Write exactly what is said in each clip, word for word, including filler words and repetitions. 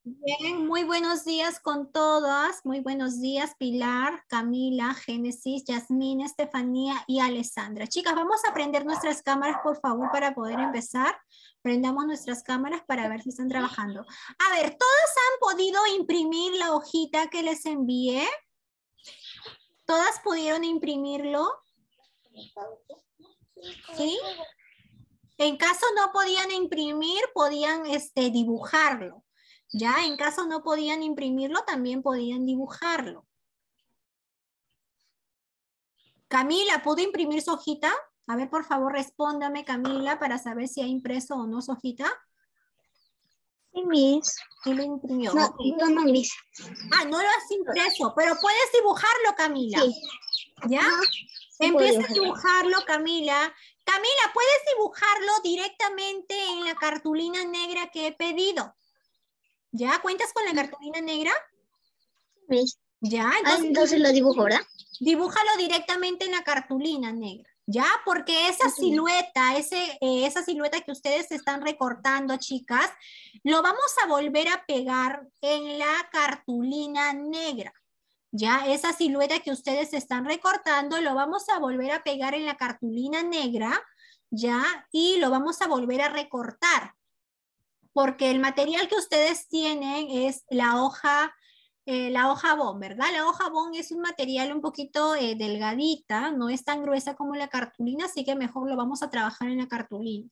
Bien, muy buenos días con todas. Muy buenos días, Pilar, Camila, Génesis, Yasmín, Estefanía y Alessandra. Chicas, vamos a prender nuestras cámaras, por favor, para poder empezar. Prendamos nuestras cámaras para ver si están trabajando. A ver, ¿todas han podido imprimir la hojita que les envié? ¿Todas pudieron imprimirlo? ¿Sí? En caso no podían imprimir, podían este, dibujarlo. Ya, en caso no podían imprimirlo, también podían dibujarlo. Camila, ¿pudo imprimir su hojita? A ver, por favor, respóndame, Camila, para saber si ha impreso o no su hojita. Sí, Miss. ¿Sí lo imprimió? No, Okay. no, no, Miss. Ah, no lo has impreso, pero puedes dibujarlo, Camila. Sí. ¿Ya? No, sí Empieza a dibujarlo, Camila. Camila, ¿puedes dibujarlo directamente en la cartulina negra que he pedido? ¿Ya? ¿Cuentas con la cartulina negra? Miss. Ya, entonces, ah, entonces lo dibujo, ¿verdad? Dibújalo directamente en la cartulina negra, ¿ya? Porque esa silueta, ese, eh, esa silueta que ustedes están recortando, chicas, lo vamos a volver a pegar en la cartulina negra, ¿ya? Esa silueta que ustedes están recortando, lo vamos a volver a pegar en la cartulina negra, ¿ya? Y lo vamos a volver a recortar, porque el material que ustedes tienen es la hoja... Eh, la hoja bond, ¿verdad? La hoja bond es un material un poquito eh, delgadita, no es tan gruesa como la cartulina, así que mejor lo vamos a trabajar en la cartulina.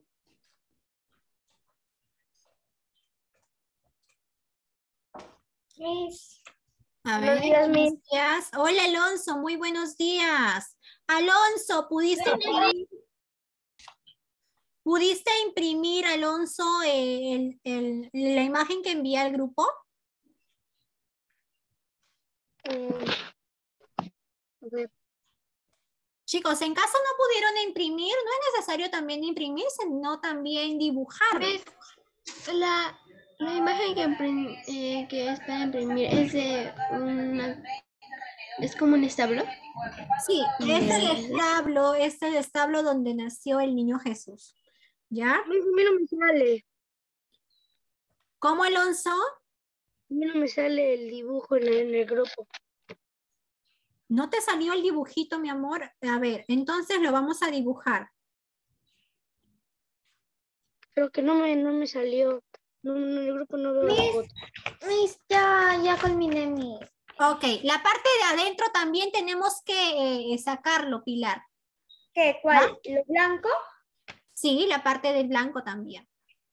Miss. A ver, días, buenos días. Hola, Alonso, muy buenos días. Alonso, ¿pudiste imprimir, ¿pudiste imprimir Alonso, eh, el, el, la imagen que envía al grupo? Eh, Chicos, en caso no pudieron imprimir, no es necesario también imprimir, sino también dibujar. La, la imagen que, imprim, eh, que es para imprimir es de una... ¿Es como un establo? Sí, es el establo, es el establo donde nació el niño Jesús. ¿Ya? A mí no me sale. ¿Cómo, Alonso? A mí no me sale el dibujo en el, en el grupo. ¿No te salió el dibujito, mi amor? A ver, entonces lo vamos a dibujar. Creo que no me, no me salió. No, en el grupo no veo la foto. Miss, ya, ya culminé mi... Ok, la parte de adentro también tenemos que eh, sacarlo, Pilar. ¿Qué? ¿Cuál? ¿Ah? ¿Lo blanco? Sí, la parte del blanco también.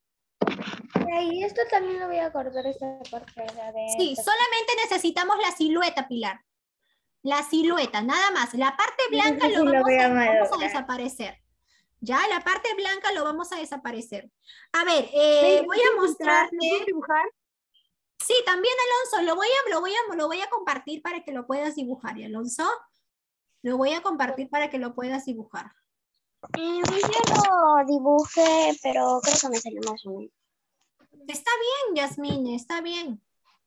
Y esto también lo voy a cortar esta parte de adentro. Sí, solamente necesitamos la silueta, Pilar. La silueta, nada más. La parte blanca Sí, lo sí, lo vamos, voy a a, vamos a malograr. desaparecer. Ya, la parte blanca lo vamos a desaparecer. A ver, eh, voy a mostrarte. ¿Lo puedo dibujar? Sí, también, Alonso, lo voy a, lo voy a, lo voy a compartir para que lo puedas dibujar. ¿Y Alonso? Lo voy a compartir para que lo puedas dibujar. Eh, pues yo lo dibujé, pero creo que me salió más o menos. Está bien, Yasmine, está bien.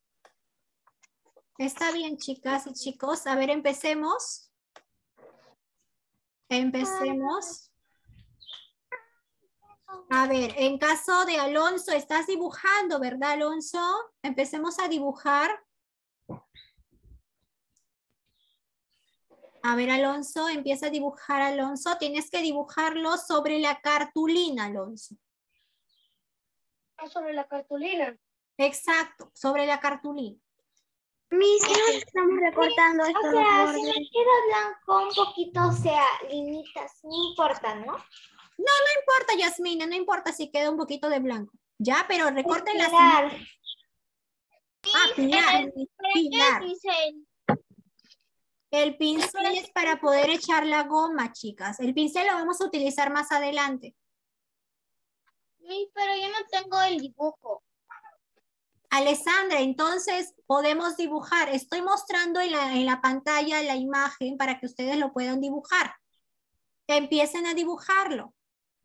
Está bien, chicas y chicos. A ver, empecemos. Empecemos. A ver, en caso de Alonso, estás dibujando, ¿verdad, Alonso? Empecemos a dibujar. A ver, Alonso, empieza a dibujar, Alonso. Tienes que dibujarlo sobre la cartulina, Alonso. Ah, sobre la cartulina. Exacto, sobre la cartulina. Mis, no estamos recortando esto. O sea, si me queda blanco un poquito, o sea, limitas, no importa, ¿no? No, no importa, Yasmina, no importa si queda un poquito de blanco. Ya, pero recorten las... Pilar. Ah, Pilar. Pilar. ¿Qué pincel? El pincel es para poder echar la goma, chicas. El pincel lo vamos a utilizar más adelante. Sí, pero yo no tengo el dibujo. Alessandra, entonces podemos dibujar. Estoy mostrando en la, en la pantalla la imagen para que ustedes lo puedan dibujar. Empiecen a dibujarlo.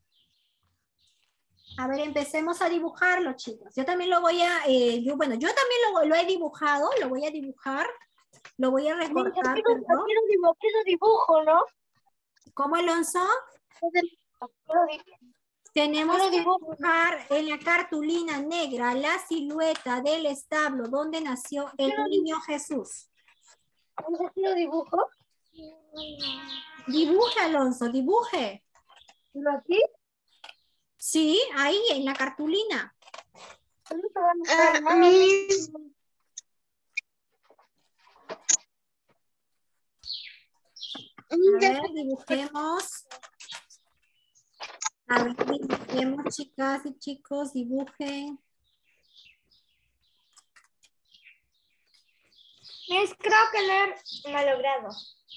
A ver, empecemos a dibujarlo, chicos. Yo también lo voy a, eh, yo, bueno, yo también lo, lo he dibujado, lo voy a dibujar, lo voy a recortar. Aquí lo dibujo, dibujo, ¿no? ¿Cómo, Alonso? Tenemos que dibujar en la cartulina negra la silueta del establo donde nació el niño Jesús. ¿Lo dibujo? Dibuje, Alonso, dibuje. ¿Lo aquí? Sí, ahí en la cartulina. Uh, mis... A ver, dibujemos. A ver, dibujemos, chicas y chicos, dibujen. Miss, creo que lo he malogrado.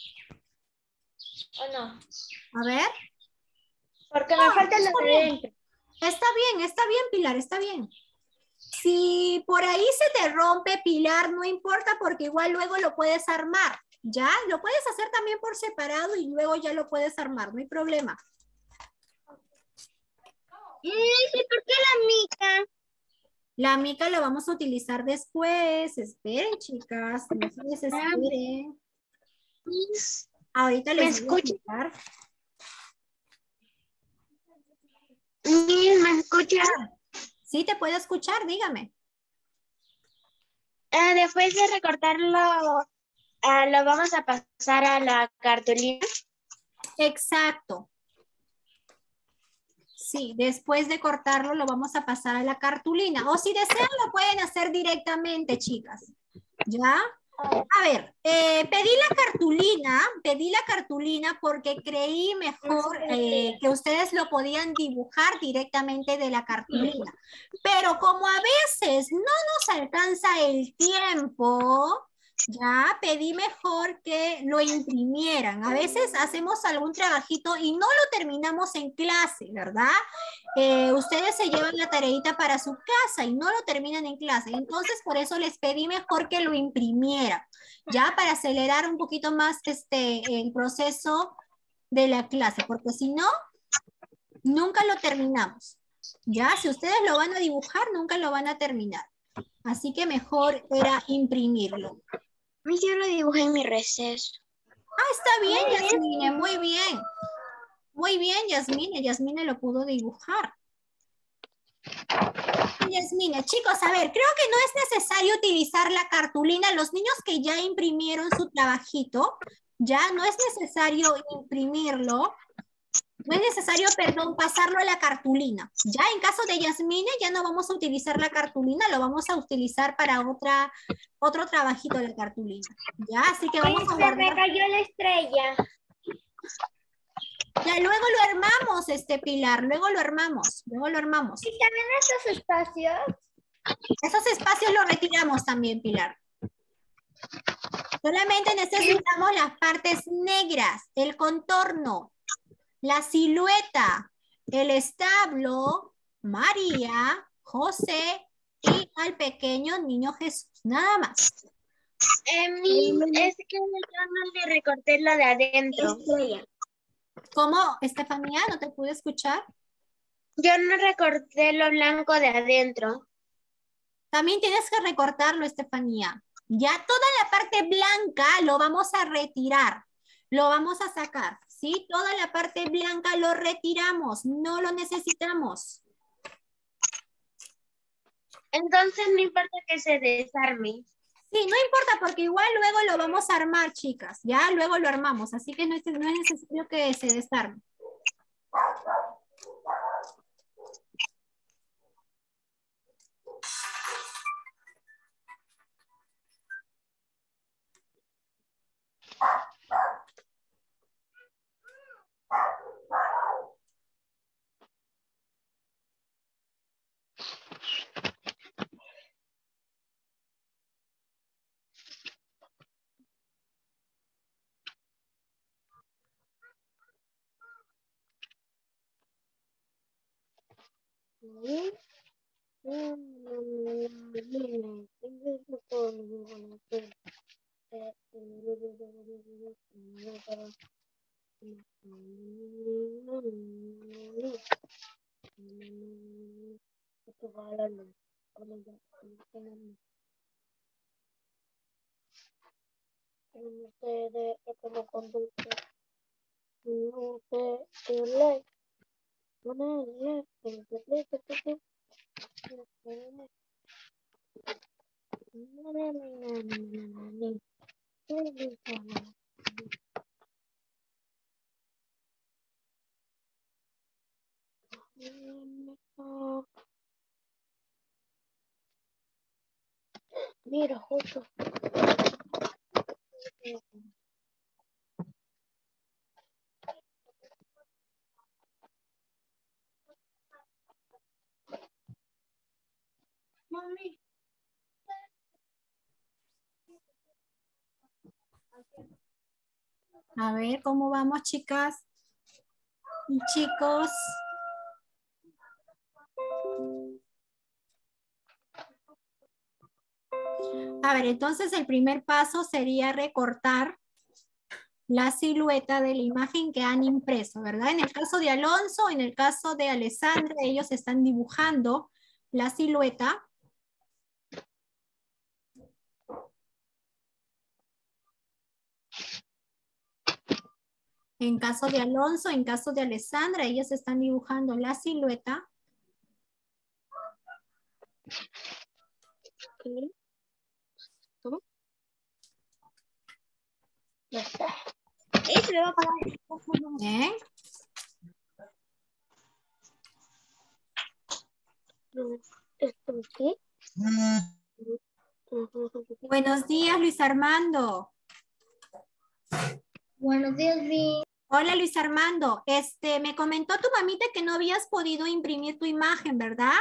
¿O no? A ver. Porque No, me falta lo está de bien. dentro. Está bien, está bien, Pilar, está bien. Si por ahí se te rompe, Pilar, no importa porque igual luego lo puedes armar. ¿Ya? Lo puedes hacer también por separado y luego ya lo puedes armar, no hay problema. ¿Y por qué la mica? La mica la vamos a utilizar después. Esperen, chicas, no se desesperen. Ahorita les voy a explicar. ¿Me escucha? Sí, te puedo escuchar, dígame. Eh, después de recortarlo, uh, lo vamos a pasar a la cartulina. Exacto. Sí, después de cortarlo lo vamos a pasar a la cartulina. O si desean lo pueden hacer directamente, chicas. ¿Ya? A ver, eh, pedí la cartulina, pedí la cartulina porque creí mejor eh, que ustedes lo podían dibujar directamente de la cartulina. Pero como a veces no nos alcanza el tiempo, ya pedí mejor que lo imprimieran. A veces hacemos algún trabajito y no lo terminamos en clase, ¿verdad? Eh, ustedes se llevan la tareita para su casa y no lo terminan en clase. Entonces, por eso les pedí mejor que lo imprimieran, ya para acelerar un poquito más este, el proceso de la clase, porque si no, nunca lo terminamos. Ya, si ustedes lo van a dibujar, nunca lo van a terminar. Así que mejor era imprimirlo. Yo lo dibujé en mi receso. Ah, está bien, Yasmine, muy bien. Muy bien, Yasmine, Yasmine lo pudo dibujar. Yasmine, chicos, a ver, creo que no es necesario utilizar la cartulina. Los niños que ya imprimieron su trabajito, ya no es necesario imprimirlo. No es necesario, perdón, pasarlo a la cartulina. Ya en caso de Yasmine, ya no vamos a utilizar la cartulina, lo vamos a utilizar para otra, otro trabajito de la cartulina. Ya, así que vamos a guardar. Se me cayó la estrella. Ya, luego lo armamos, este Pilar, luego lo armamos, luego lo armamos. ¿Y también estos espacios? Esos espacios los retiramos también, Pilar. Solamente necesitamos las partes negras, el contorno, la silueta, el establo, María, José y al pequeño niño Jesús, nada más. Eh, mi, es que yo no le recorté lo de adentro. ¿Cómo, Estefanía? ¿No te pude escuchar? Yo no recorté lo blanco de adentro. También tienes que recortarlo, Estefanía. Ya toda la parte blanca lo vamos a retirar, lo vamos a sacar, ¿sí? Toda la parte blanca lo retiramos, no lo necesitamos. Entonces no importa que se desarme. Sí, no importa porque igual luego lo vamos a armar, chicas. Ya luego lo armamos, así que no es, no es necesario que se desarme. Mira, justo. Mami. A ver, ¿cómo vamos, chicas y chicos? A ver, entonces el primer paso sería recortar la silueta de la imagen que han impreso, ¿verdad? En el caso de Alonso, en el caso de Alessandra, ellos están dibujando la silueta. En caso de Alonso, en caso de Alessandra, ellos están dibujando la silueta. ¿Qué? ¿Tú? Ya está. Eso le va a pagar. Bien. ¿Esto qué? Buenos días, Luis Armando. Buenos días, Vi. Hola, Luis Armando. Este, me comentó tu mamita que no habías podido imprimir tu imagen, ¿verdad?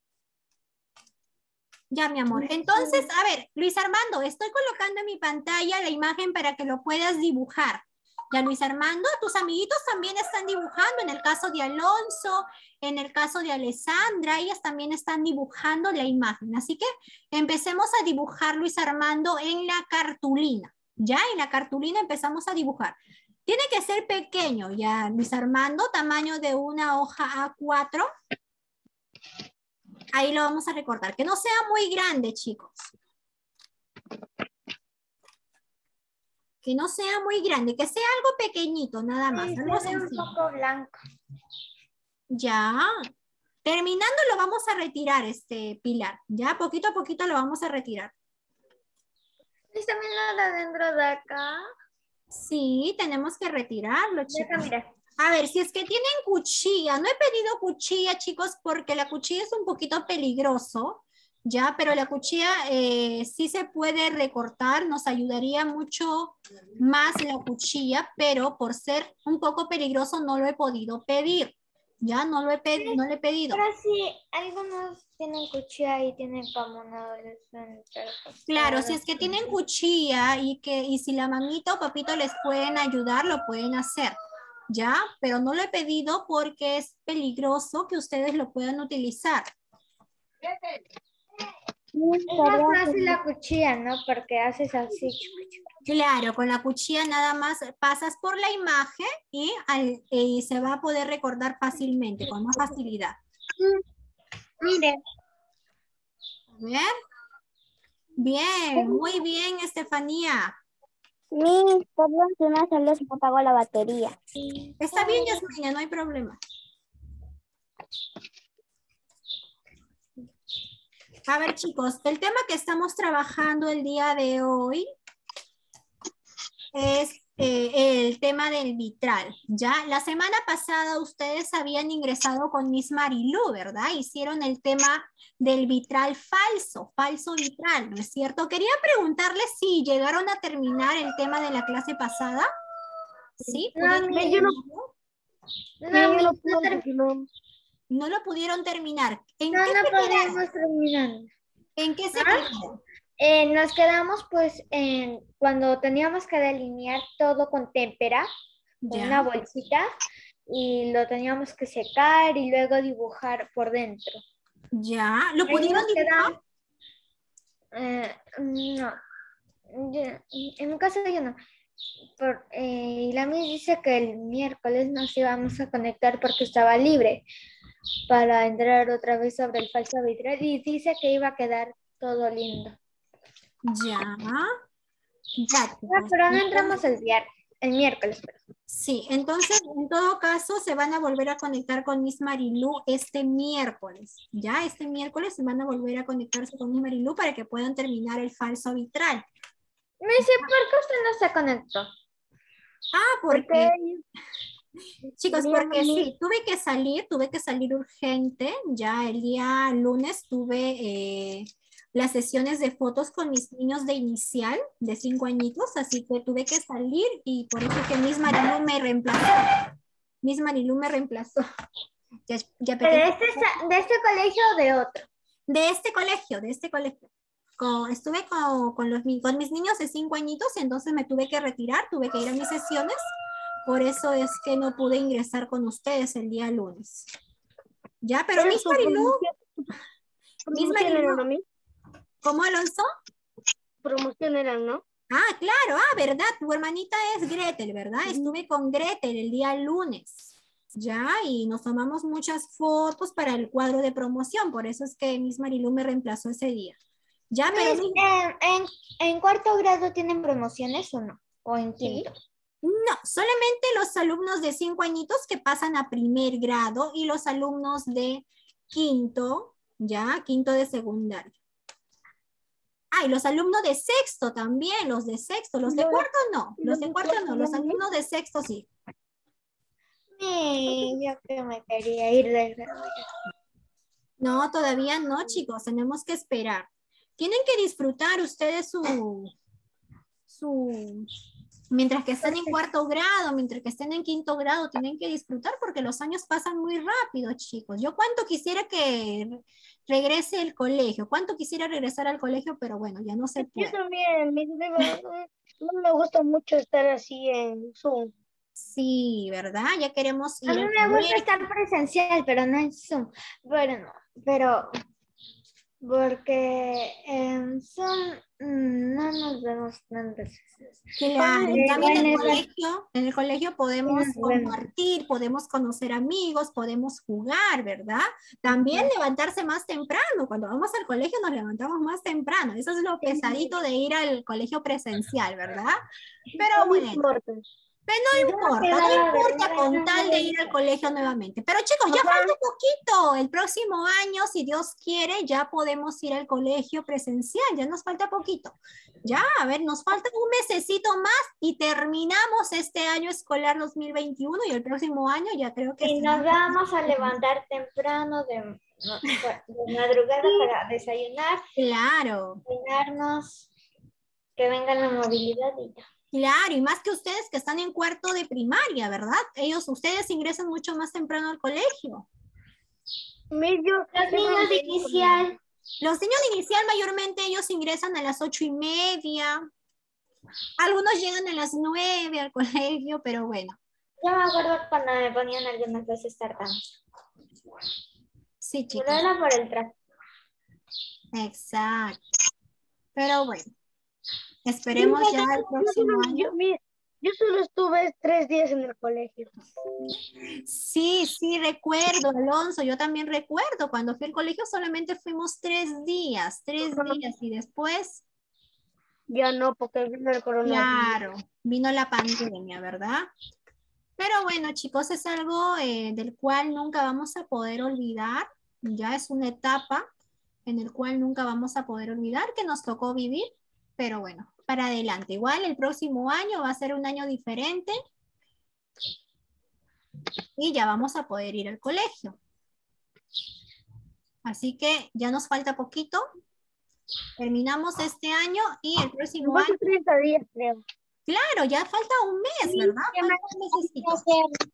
Ya, mi amor. Entonces, a ver, Luis Armando, estoy colocando en mi pantalla la imagen para que lo puedas dibujar. Ya, Luis Armando, tus amiguitos también están dibujando. En el caso de Alonso, en el caso de Alessandra, ellas también están dibujando la imagen. Así que empecemos a dibujar, Luis Armando, en la cartulina. Ya, en la cartulina empezamos a dibujar. Tiene que ser pequeño, ya, Luis Armando, tamaño de una hoja A cuatro. Ahí lo vamos a recortar. Que no sea muy grande, chicos. Que no sea muy grande, que sea algo pequeñito, nada más. Sí, Algo se ve un sencillo. poco blanco. Ya. Terminando lo vamos a retirar, este Pilar. Ya, poquito a poquito lo vamos a retirar. ¿Y también la de dentro de acá? Sí, tenemos que retirarlo, Deja, chicos. mira. A ver, si es que tienen cuchilla, no he pedido cuchilla, chicos, porque la cuchilla es un poquito peligroso, ya, pero la cuchilla eh, sí se puede recortar, nos ayudaría mucho más la cuchilla, pero por ser un poco peligroso no lo he podido pedir, ya, no lo he, pe- no lo he pedido. Pero sí, algunos tienen cuchilla y tienen como un adolescente. Claro, si es que tienen cuchilla y, que, y si la mamita o papito les pueden ayudar, lo pueden hacer. ¿Ya? Pero no lo he pedido porque es peligroso que ustedes lo puedan utilizar. Es más fácil la cuchilla, ¿no? Porque haces así. Claro, con la cuchilla nada más pasas por la imagen y, al- y se va a poder recordar fácilmente, con más facilidad. Mire. A ver. Bien, muy bien, Estefanía. Mi, perdón, que una solo se me apagó la batería. Está bien, Yasmina, no hay problema. A ver, chicos, el tema que estamos trabajando el día de hoy es eh, el tema del vitral, ¿ya? La semana pasada ustedes habían ingresado con Miss Marilú, ¿verdad? Hicieron el tema del vitral falso, falso vitral, ¿no es cierto? Quería preguntarles si llegaron a terminar el tema de la clase pasada. ¿Sí? No, ¿Pudieron mi, yo no, terminarlo? no, mi, no, no, puedo, ter- no. No lo pudieron terminar. ¿En no, qué no se quedaron? podemos terminar. ¿En qué se ¿Ah? quedaron? Eh, nos quedamos pues en cuando teníamos que delinear todo con témpera, con una Ya, bolsita, y lo teníamos que secar y luego dibujar por dentro. ya. ¿Lo Ahí pudieron nos dibujar? quedamos. Eh, no, yo- en mi caso yo no. Por, eh, y la mía dice que el miércoles nos íbamos a conectar porque estaba libre para entrar otra vez sobre el falso vitral y dice que iba a quedar todo lindo. Ya. Ya, Ah, chicos. pero no Entonces, entramos el viernes. el miércoles. Perdón. Sí, entonces en todo caso se van a volver a conectar con Miss Marilú este miércoles. Ya este miércoles se van a volver a conectarse con Miss Marilú para que puedan terminar el falso vitral. Me dice, ¿por qué usted no se conectó? Ah, porque... Chicos, porque sí, tuve que salir, tuve que salir urgente. Ya el día lunes tuve eh, las sesiones de fotos con mis niños de inicial, de cinco añitos, así que tuve que salir y por eso que Miss Marilú me reemplazó. Miss Marilú me reemplazó. Ya, ya ¿De este, ¿De este colegio o de otro? De este colegio, de este colegio. Con, estuve con, con, los, con mis niños de cinco añitos, entonces me tuve que retirar, tuve que ir a mis sesiones. Por eso es que no pude ingresar con ustedes el día lunes. Ya, pero Miss Marilú. Miss Marilú. ¿Cómo, Alonso? Promoción eran, ¿no? Ah, claro, ah, verdad, tu hermanita es Gretel, ¿verdad? Uh-huh. Estuve con Gretel el día lunes. Ya, y nos tomamos muchas fotos para el cuadro de promoción, por eso es que Miss Marilú me reemplazó ese día. Ya, pero... Miss, eh, en, ¿En cuarto grado tienen promociones o no? ¿O en quinto? ¿Sí? No, solamente los alumnos de cinco añitos que pasan a primer grado y los alumnos de quinto, ya, quinto de secundaria. Ah, y los alumnos de sexto también, los de sexto, los de cuarto no, los de cuarto no, los alumnos de sexto sí. Sí, yo que me quería ir de grado. No, todavía no, chicos, tenemos que esperar. Tienen que disfrutar ustedes su, su, mientras que estén en cuarto grado, mientras que estén en quinto grado, tienen que disfrutar porque los años pasan muy rápido, chicos. Yo cuánto quisiera que regrese el colegio, cuánto quisiera regresar al colegio, pero bueno, ya no se puede. Yo también, no me gusta mucho estar así en Zoom. Sí, ¿verdad? Ya queremos ir. A mí me gusta estar presencial, pero no en Zoom. Bueno, pero porque en Zoom no nos vemos tantas veces. Claro, también en el colegio, en el colegio podemos compartir, podemos conocer amigos, podemos jugar, ¿verdad? También sí. Levantarse más temprano. Cuando vamos al colegio nos levantamos más temprano. Eso es lo pesadito de ir al colegio presencial, ¿verdad? Pero bueno. Pero no importa, no importa con tal de ir al colegio nuevamente. Pero chicos, ya falta un poquito. El próximo año, si Dios quiere, ya podemos ir al colegio presencial. Ya nos falta poquito. Ya, a ver, nos falta un mesecito más y terminamos este año escolar dos mil veintiuno y el próximo año ya creo que... Y nos vamos a levantar temprano de, de madrugada para desayunar. Claro. Llenarnos, que venga la movilidad y ya. Claro, y más que ustedes que están en cuarto de primaria, ¿verdad? Ellos, ustedes ingresan mucho más temprano al colegio. Medio, los niños de inicial. Los niños de inicial mayormente ellos ingresan a las ocho y media. Algunos llegan a las nueve al colegio, pero bueno. Yo me acuerdo cuando me ponían algunas veces tardando. Sí, chicos. Pero era por el tráfico. Exacto. Pero bueno. Esperemos ya el próximo año. Yo, yo solo estuve tres días en el colegio. Sí, sí, recuerdo, Alonso. Yo también recuerdo. Cuando fui al colegio solamente fuimos tres días. Tres días y después... Ya no, porque vino el coronavirus. Claro, vino la pandemia, ¿verdad? Pero bueno, chicos, es algo eh, del cual nunca vamos a poder olvidar. Ya es una etapa en el cual nunca vamos a poder olvidar que nos tocó vivir. Pero bueno, para adelante. Igual el próximo año va a ser un año diferente. Y ya vamos a poder ir al colegio. Así que ya nos falta poquito. Terminamos este año y el próximo año... treinta días, creo. Claro, ya falta un mes, ¿verdad? Falta un mesecito.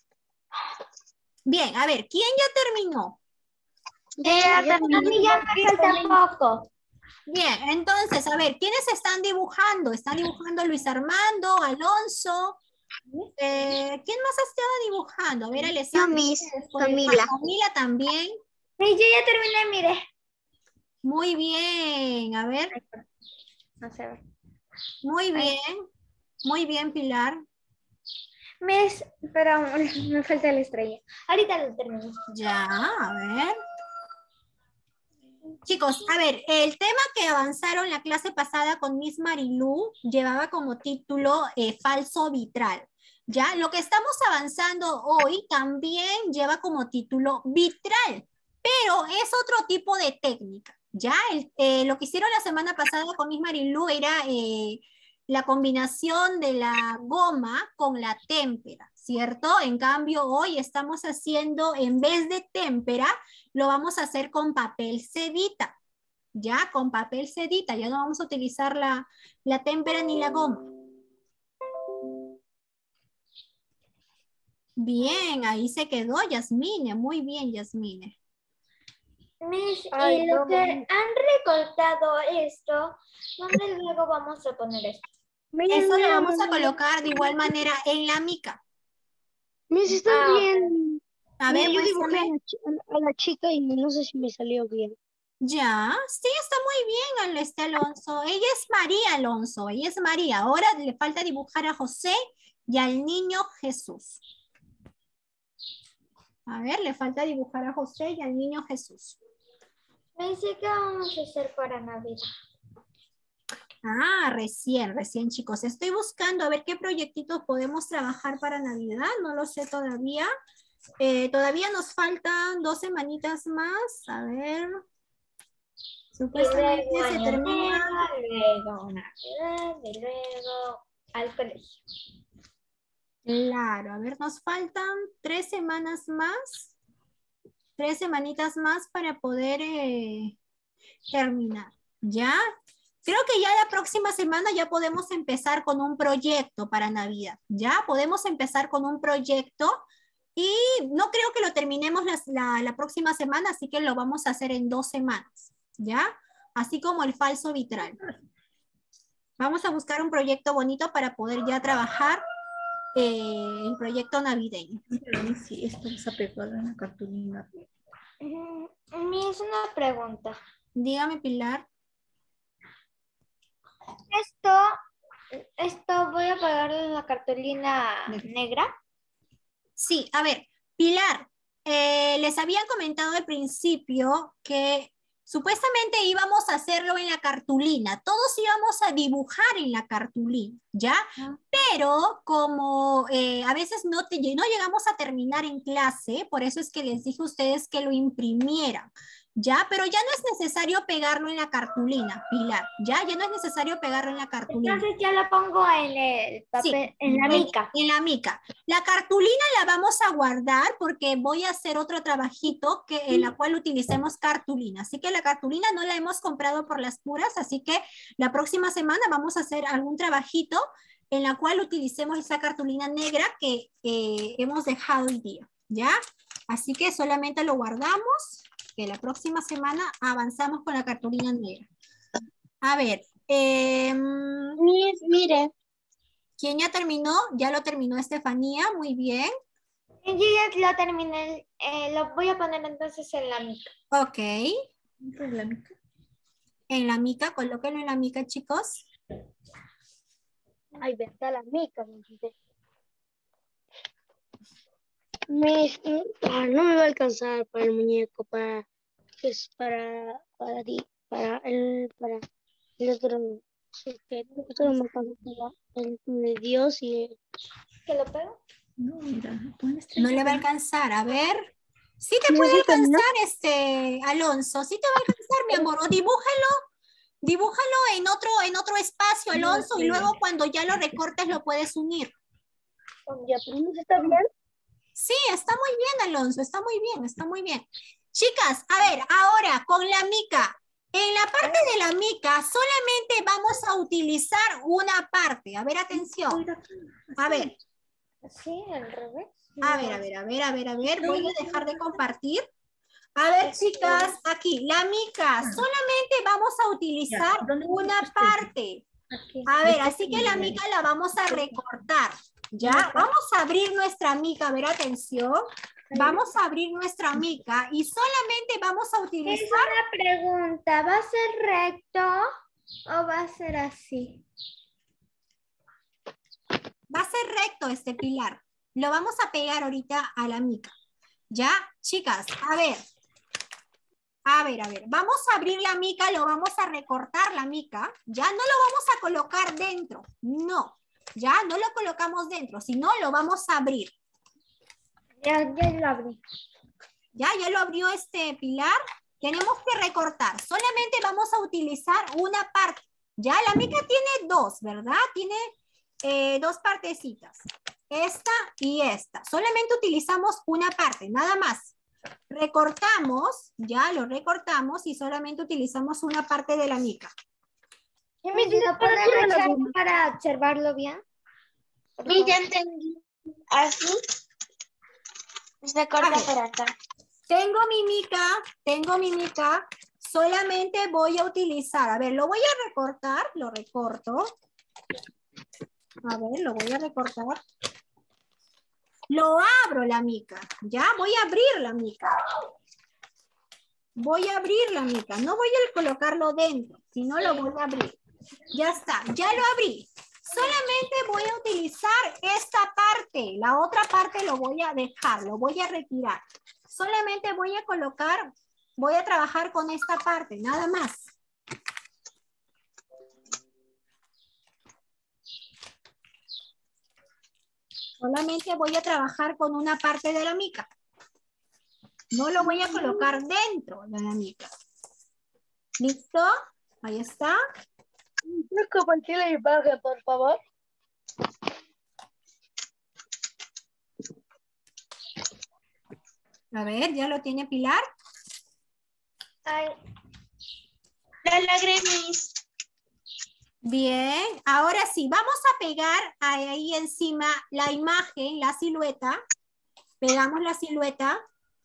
Bien, a ver, ¿quién ya terminó? Ya, ya terminó. A mí ya me falta poco. Bien, entonces, a ver, ¿quiénes están dibujando? ¿Están dibujando Luis Armando, Alonso? Eh, ¿Quién más está dibujando? A ver, Alessandra. Camila. Camila también. Sí, yo ya terminé, mire. Muy bien, a ver. No sé. Muy bien, muy bien, Pilar. Me, pero me falta la estrella. Ahorita lo termino. Ya, a ver. Chicos, a ver, el tema que avanzaron la clase pasada con Miss Marilú llevaba como título eh, falso vitral. ¿Ya? Lo que estamos avanzando hoy también lleva como título vitral, pero es otro tipo de técnica. ¿Ya? El, eh, lo que hicieron la semana pasada con Miss Marilú era eh, la combinación de la goma con la témpera, ¿cierto? En cambio, hoy estamos haciendo, en vez de témpera, lo vamos a hacer con papel sedita, ya, con papel sedita, ya no vamos a utilizar la, la témpera ni la goma. Bien, ahí se quedó Yasmine, muy bien Yasmine. Miss, Ay, y lo no, que mami. han recortado esto, ¿dónde luego vamos a poner esto? Mira, Eso lo mira, vamos a mamá. colocar de igual manera en la mica. Miss, está Ah, ok. bien. A Mira, ver, yo dibujé a muéstrame. la, chi- a la- a la chica y no sé si me salió bien. Ya, sí, está muy bien al este Alonso. Ella es María Alonso, ella es María. Ahora le falta dibujar a José y al niño Jesús. A ver, le falta dibujar a José y al niño Jesús. Me dice que vamos a hacer para Navidad. Ah, recién, recién, chicos. Estoy buscando a ver qué proyectitos podemos trabajar para Navidad. No lo sé todavía. Eh, todavía nos faltan dos semanitas más. A ver. Y Supuestamente luego se año termina. nuevo, luego Navidad y luego al colegio. Claro, a ver, nos faltan tres semanas más. Tres semanitas más para poder eh, terminar. ¿Ya? Creo que ya la próxima semana ya podemos empezar con un proyecto para Navidad. Ya podemos empezar con un proyecto y no creo que lo terminemos la, la, la próxima semana, así que lo vamos a hacer en dos semanas. ¿Ya? Así como el falso vitral. Vamos a buscar un proyecto bonito para poder ya trabajar eh, el proyecto navideño. Sí, esto se pegó en la cartulina. Mm, Me hizo una pregunta. Dígame, Pilar. Esto, esto voy a pegarle en la cartulina negra. Sí, a ver, Pilar, eh, les había comentado al principio que supuestamente íbamos a hacerlo en la cartulina, todos íbamos a dibujar en la cartulina, ¿ya? Pero como eh, a veces no, te, no llegamos a terminar en clase, por eso es que les dije a ustedes que lo imprimieran, ¿ya? Pero ya no es necesario pegarlo en la cartulina, Pilar, ¿ya? Ya no es necesario pegarlo en la cartulina. Entonces ya lo pongo en el papel, Sí, en la en, mica. en la mica. La cartulina la vamos a guardar porque voy a hacer otro trabajito que, en la cual utilicemos cartulina. Así que la cartulina no la hemos comprado por las puras, así que la próxima semana vamos a hacer algún trabajito en la cual utilicemos esa cartulina negra que eh, hemos dejado hoy día, ¿ya? Así que solamente lo guardamos, que la próxima semana avanzamos con la cartulina negra. A ver, eh, Miss, mire, ¿quién ya terminó? Ya lo terminó Estefanía, muy bien. Y yo ya lo terminé, eh, lo voy a poner entonces en la mica. Ok. ¿En la mica? En la mica, colóquenlo en la mica, chicos. ay, está la mica. me dice. Miss, mm, ah, no me va a alcanzar para el muñeco, para, pues, para, para, ti, para el, para el otro, es que solo me alcanza para el de Dios y el, ¿Que lo pego? No, mira, pon este. No le va a alcanzar. A ver. Sí te ¿sí puede así terminó? alcanzar, este, Alonso. Sí te va a alcanzar, mi amor. O dibújalo. Dibújalo en otro, en otro espacio, Alonso, y luego cuando ya lo recortes lo puedes unir. Ya, pero Miss, ¿está bien? Sí, está muy bien, Alonso. Está muy bien, está muy bien. Chicas, a ver, ahora con la mica. En la parte de la mica solamente vamos a utilizar una parte. A ver, atención. A ver, ¿Así, al revés? a ver, a ver, a ver, a ver, a ver. Voy a dejar de compartir. A ver, chicas, aquí, la mica. Solamente vamos a utilizar una parte. Aquí. A ver, así que la mica la vamos a recortar. ¿Ya? Vamos a abrir nuestra mica. A ver, atención. Vamos a abrir nuestra mica y solamente vamos a Es utilizar... una pregunta, ¿va a ser recto o va a ser así? Va a ser recto este pilar. Lo vamos a pegar ahorita a la mica. ¿Ya? Chicas, a ver. A ver, a ver, vamos a abrir la mica, lo vamos a recortar la mica, ya no lo vamos a colocar dentro, no, ya no lo colocamos dentro, sino lo vamos a abrir. Ya, ya lo abrí. Ya, ya lo abrió este Pilar, tenemos que recortar, solamente vamos a utilizar una parte, ya la mica tiene dos, ¿verdad? Tiene eh, dos partecitas, esta y esta, solamente utilizamos una parte, nada más. Recortamos, ya lo recortamos y solamente utilizamos una parte de la mica. ¿Y me lo puedo agachar para observarlo bien? Sí, ya entendí. Así se corta por acá. Tengo mi mica, tengo mi mica, solamente voy a utilizar, a ver, lo voy a recortar, lo recorto. A ver, lo voy a recortar. Lo abro la mica, ya voy a abrir la mica. Voy a abrir la mica, no voy a colocarlo dentro, sino lo voy a abrir. Ya está, ya lo abrí. Solamente voy a utilizar esta parte, la otra parte lo voy a dejar, lo voy a retirar. Solamente voy a colocar, voy a trabajar con esta parte, nada más. Solamente voy a trabajar con una parte de la mica. No lo voy a colocar dentro de la mica. ¿Listo? Ahí está. ¿Puedes compartir la imagen, por favor? A ver, ¿ya lo tiene Pilar? Ay, Ya la Gremis. Bien, ahora sí, vamos a pegar ahí encima la imagen, la silueta. Pegamos la silueta.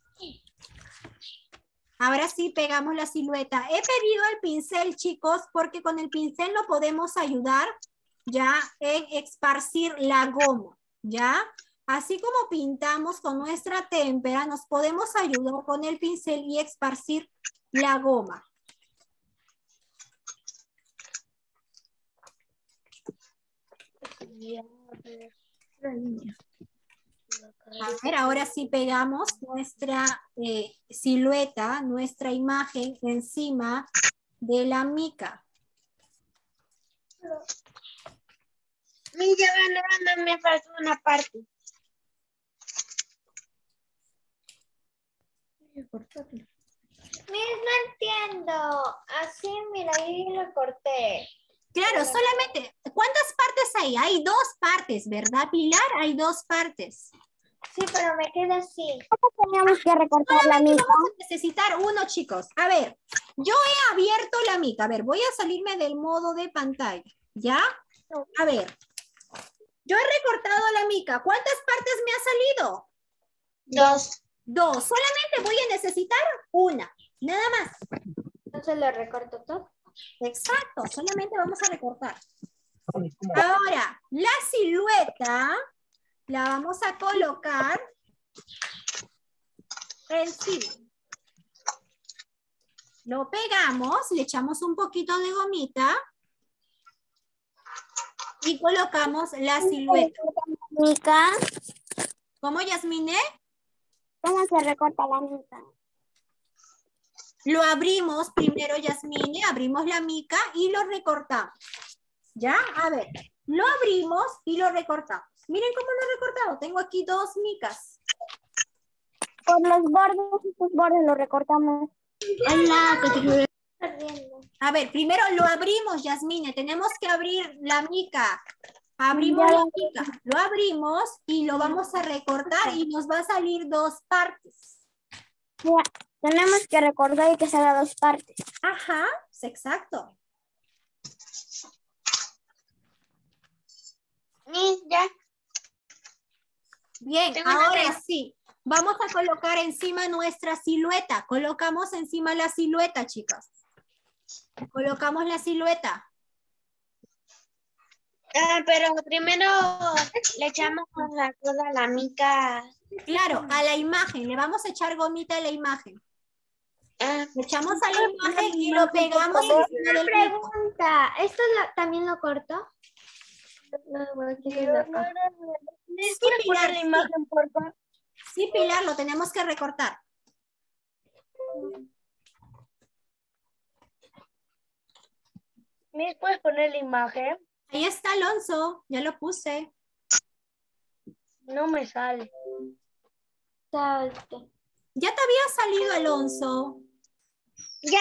Ahora sí pegamos la silueta. He pedido el pincel, chicos, porque con el pincel lo podemos ayudar ya en esparcir la goma, ¿ya? Así como pintamos con nuestra témpera, nos podemos ayudar con el pincel y esparcir la goma. A ver, ahora sí pegamos nuestra eh, silueta, nuestra imagen encima de la mica. Mira, no, me falta una parte. Miss, no entiendo. Así, mira, ahí lo corté. Claro, solamente, ¿cuántas partes hay? Hay dos partes, ¿verdad, Pilar? Hay dos partes. Sí, pero me queda así. Teníamos que recortar la Solamente mica. vamos a necesitar uno, chicos. A ver, yo he abierto la mica. A ver, voy a salirme del modo de pantalla. ¿Ya? A ver. Yo he recortado la mica. ¿Cuántas partes me ha salido? Dos. Dos. Solamente voy a necesitar una. Nada más. Entonces lo recorto todo. Exacto. Solamente vamos a recortar. Ahora, la silueta la vamos a colocar encima. Lo pegamos, le echamos un poquito de gomita y colocamos la silueta. Mica. ¿Cómo, Yasmine? ¿Cómo se recorta la mica? Lo abrimos primero, Yasmine, abrimos la mica y lo recortamos. ¿Ya? A ver, lo abrimos y lo recortamos. Miren cómo lo he recortado. Tengo aquí dos micas. Por los bordes, estos bordes los recortamos. A ver, primero lo abrimos, Yasmine. Tenemos que abrir la mica. Abrimos la mica. Lo abrimos y lo vamos a recortar y nos va a salir dos partes. Ya, tenemos que recortar y que salga dos partes. Ajá, exacto. Ya. Bien, Tengo una ahora regla. sí. Vamos a colocar encima nuestra silueta. Colocamos encima la silueta, chicas. Colocamos la silueta. Ah, pero primero le echamos la, toda la mica. Claro, a la imagen. Le vamos a echar gomita a la imagen. Ah, Le echamos a la imagen y lo pegamos encima del pico. Pregunta, ¿esto lo- también lo corto? No, voy a quitar acá. Sí, ¿Puedes Pilar, poner la sí. imagen, por favor? Sí, Pilar, lo tenemos que recortar. ¿Me puedes poner la imagen? Ahí está Alonso, ya lo puse. No me sale. Salte. Ya te había salido, Alonso. Ya,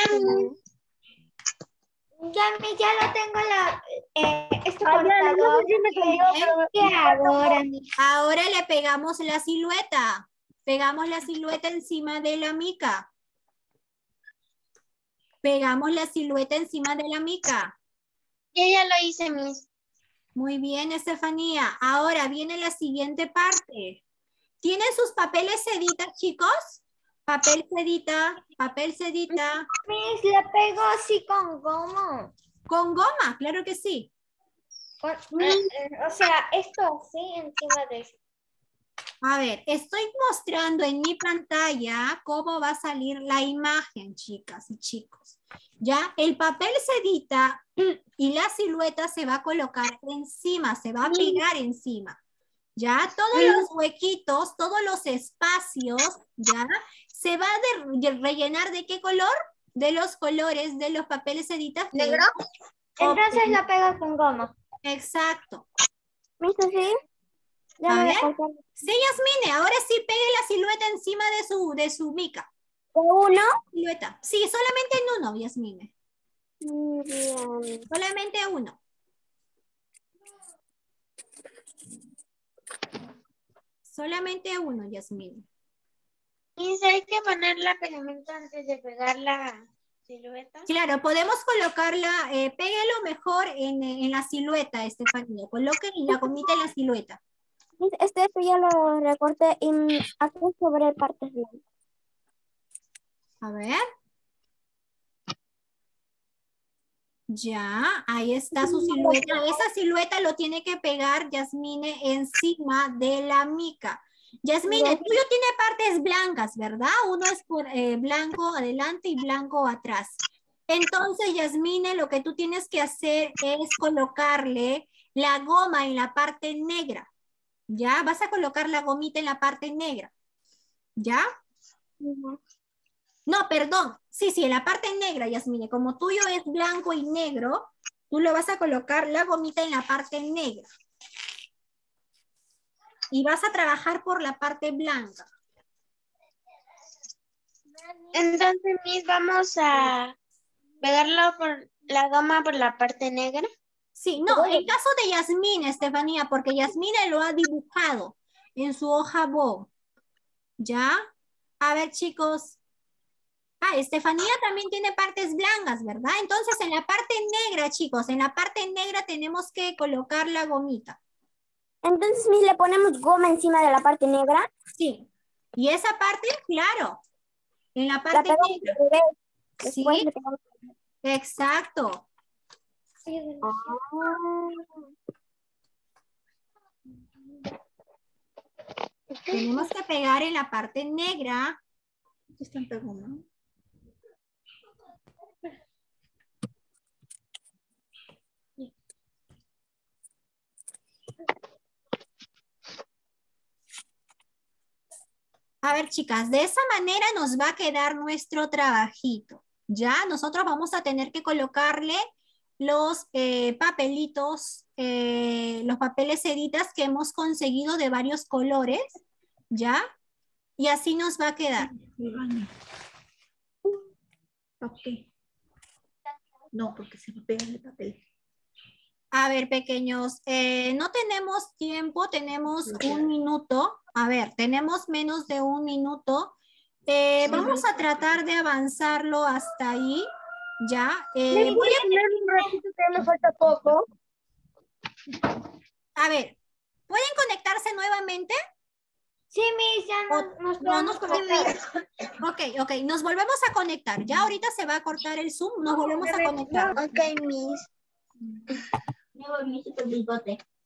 ya, mi- ya lo tengo la, eh, este Ah, ya, no portador. sé si me salió, pero ¿Qué hago ahora, mi? Ahora le pegamos la silueta. Pegamos la silueta encima de la mica. Pegamos la silueta encima de la mica. Yo ya lo hice, mis. Muy bien, Estefanía. Ahora viene la siguiente parte. ¿Tienen sus papeles sedita, chicos? Papel sedita, papel sedita. Mis, le pego así con goma. Con goma, claro que sí. Con- eh, eh, o sea, esto así encima de esto. A ver, estoy mostrando en mi pantalla cómo va a salir la imagen, chicas y chicos. Ya, el papel sedita y la silueta se va a colocar encima, se va a pegar encima. Ya, todos los huequitos, todos los espacios, ya, se va a de- rellenar ¿de qué color? De los colores de los papeles seditas. ¿Negro? Entonces lo pego con goma. Exacto. ¿Listo, sí? Ya A me voy ver. a cortar. Sí, Yasmine, ahora sí pegue la silueta encima de su, de su mica. ¿Uno? Silueta. Sí, solamente en uno, Yasmine. Bien. Solamente uno. Solamente uno, Yasmine. ¿Y si hay que poner la pegamento antes de pegar la silueta? Claro, podemos colocarla, eh, péguelo mejor en, en la silueta, Estefanía. Coloque la gomita en la silueta. Este ya lo recorté y aquí sobre partes blancas. A ver. Ya, ahí está su silueta. Esa silueta lo tiene que pegar, Yasmine, encima de la mica. Yasmine, el tuyo tiene partes blancas, ¿verdad? Uno es por, eh, blanco adelante y blanco atrás. Entonces, Yasmine, lo que tú tienes que hacer es colocarle la goma en la parte negra. ¿Ya? Vas a colocar la gomita en la parte negra. ¿Ya? No, perdón. Sí, sí, en la parte negra, Yasmine. Como tuyo es blanco y negro, tú lo vas a colocar la gomita en la parte negra. Y vas a trabajar por la parte blanca. Entonces, Miss, vamos a pegarlo por la goma por la parte negra. Sí, no, en caso de Yasmine, Estefanía, porque Yasmine lo ha dibujado en su hoja Bo. ¿Ya? A ver, chicos. Ah, Estefanía también tiene partes blancas, ¿verdad? Entonces, en la parte negra, chicos, en la parte negra tenemos que colocar la gomita. Entonces, Miss, le ponemos goma encima de la parte negra. Sí. Y esa parte, claro, en la La parte pegamos negra. al revés. Sí, Después le pegamos. exacto. Tenemos que pegar en la parte negra. Están pegando. A ver, chicas, de esa manera nos va a quedar nuestro trabajito. Ya, nosotros vamos a tener que colocarle los eh, papelitos, eh, los papeles editas que hemos conseguido de varios colores, ¿ya? Y así nos va a quedar. El baño. Ok. No, porque se me pega el papel. A ver, pequeños, eh, no tenemos tiempo, tenemos un minuto. A ver, tenemos menos de un minuto. Eh, vamos a tratar de avanzarlo hasta ahí, ¿ya? Eh, voy a poner un ratito que me falta poco? A ver, ¿pueden conectarse nuevamente? Sí, Miss, ya O- nos, nos no, podemos nos conectar. Ok, ok, nos volvemos a conectar. Ya ahorita se va a cortar el Zoom, nos volvemos a conectar. Ok, Miss. Me volví el bigote.